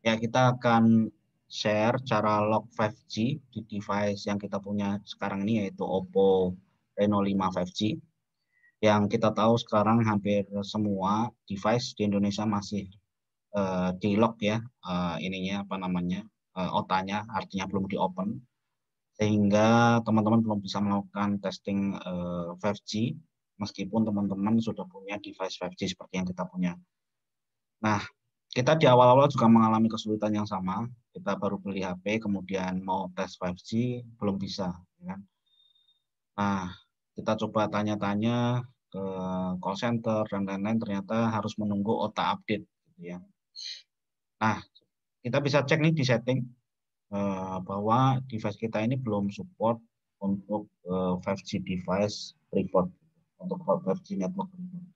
Ya, kita akan share cara lock 5G di device yang kita punya sekarang ini, yaitu Oppo Reno 5 5G. Yang kita tahu sekarang hampir semua device di Indonesia masih di lock ya, ininya apa namanya, OTA-nya, artinya belum di open, sehingga teman-teman belum bisa melakukan testing 5G meskipun teman-teman sudah punya device 5G seperti yang kita punya. Nah, kita di awal-awal juga mengalami kesulitan yang sama. Kita baru beli HP, kemudian mau tes 5G, belum bisa. Ya kan? Nah, kita coba tanya-tanya ke call center dan lain-lain, ternyata harus menunggu OTA update. Gitu ya. Nah, kita bisa cek nih di setting bahwa device kita ini belum support untuk 5G device preferred, untuk 5G network preferred.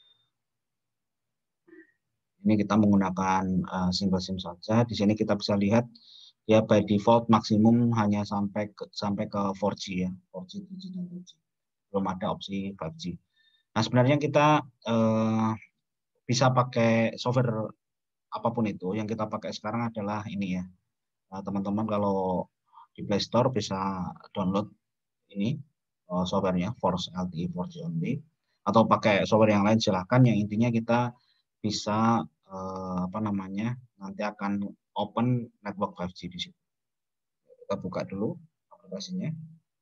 Ini kita menggunakan single SIM saja. Di sini kita bisa lihat ya by default maksimum hanya sampai ke 4G ya, 4G, 3G dan 2G. Belum ada opsi 5G. Nah, sebenarnya kita bisa pakai software apapun itu. Yang kita pakai sekarang adalah ini ya. Teman-teman kalau di Play Store bisa download ini softwarenya Force LTE 4G only, atau pakai software yang lain silahkan. Yang intinya kita bisa apa namanya, nanti akan open network 5G di situ. Kita buka dulu aplikasinya.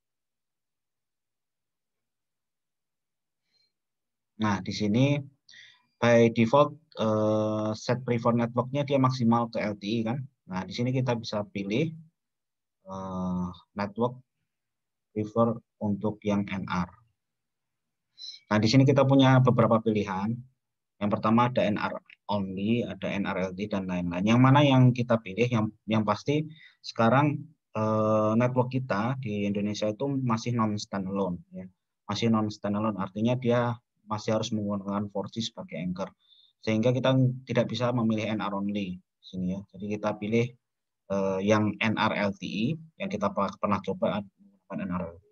Nah, di sini by default set prefer networknya dia maksimal ke LTE kan. Nah, di sini kita bisa pilih network prefer untuk yang NR. Nah, di sini kita punya beberapa pilihan. Yang pertama ada NR only, ada NRLT dan lain-lain. Yang mana yang kita pilih? Yang pasti sekarang network kita di Indonesia itu masih non standalone ya. Masih non standalone, artinya dia masih harus menggunakan 4G sebagai anchor. Sehingga kita tidak bisa memilih NR only di sini ya. Jadi kita pilih yang NRLTE yang kita pernah coba NRLTE.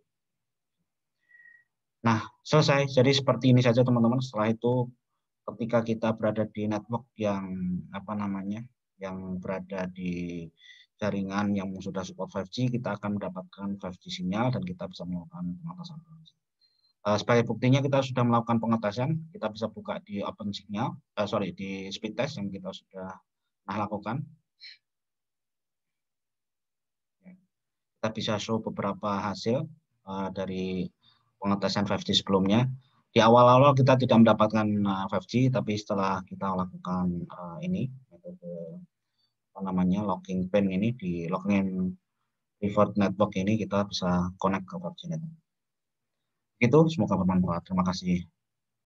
Nah, selesai. Jadi seperti ini saja teman-teman. Setelah itu ketika kita berada di network yang apa namanya, yang berada di jaringan yang sudah support 5G, kita akan mendapatkan 5G sinyal dan kita bisa melakukan pengetasan. Sebagai buktinya kita sudah melakukan pengetasan, kita bisa buka di open signal, di speed test yang kita sudah lakukan. Kita bisa show beberapa hasil dari pengetesan 5G sebelumnya. Di awal-awal kita tidak mendapatkan 5G, tapi setelah kita lakukan ini metode apa namanya locking pin ini, di locking preferred network ini, kita bisa connect ke 5G network. Itu semoga bermanfaat. Terima kasih.